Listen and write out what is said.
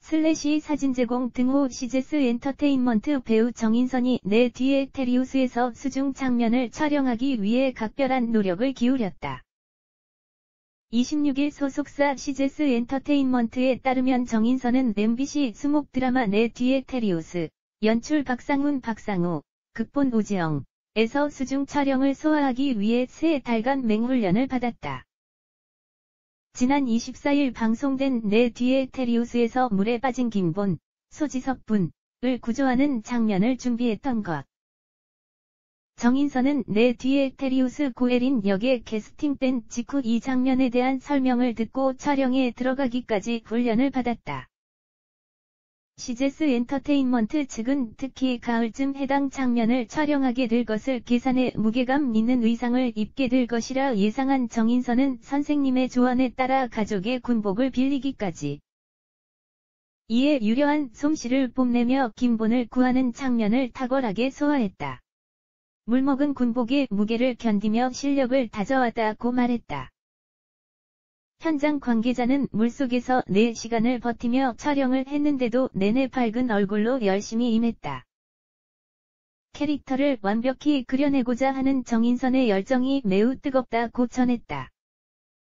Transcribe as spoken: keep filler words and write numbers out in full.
슬래시 사진 제공 등호 시제스 엔터테인먼트 배우 정인선이 내 뒤에 테리우스에서 수중 장면을 촬영하기 위해 각별한 노력을 기울였다. 이십육 일 소속사 시제스 엔터테인먼트에 따르면 정인선은 엠비씨 수목 드라마 내 뒤에 테리우스, 연출 박상훈 박상우, 극본 오지영, 에서 수중 촬영을 소화하기 위해 세 달간 맹훈련을 받았다. 지난 이십사 일 방송된 내 뒤에 테리우스에서 물에 빠진 김본, 소지섭 분을 구조하는 장면을 준비했던 것. 정인선은 내 뒤에 테리우스 고혜린 역에 캐스팅된 직후 이 장면에 대한 설명을 듣고 촬영에 들어가기까지 훈련을 받았다. 시제스 엔터테인먼트 측은 특히 가을쯤 해당 장면을 촬영하게 될 것을 계산해 무게감 있는 의상을 입게 될 것이라 예상한 정인선은 선생님의 조언에 따라 가족의 군복을 빌리기까지. 이에 유려한 솜씨를 뽐내며 김본을 구하는 장면을 탁월하게 소화했다. 물먹은 군복의 무게를 견디며 실력을 다져왔다고 말했다. 현장 관계자는 물속에서 네 시간을 버티며 촬영을 했는데도 내내 밝은 얼굴로 열심히 임했다. 캐릭터를 완벽히 그려내고자 하는 정인선의 열정이 매우 뜨겁다고 전했다.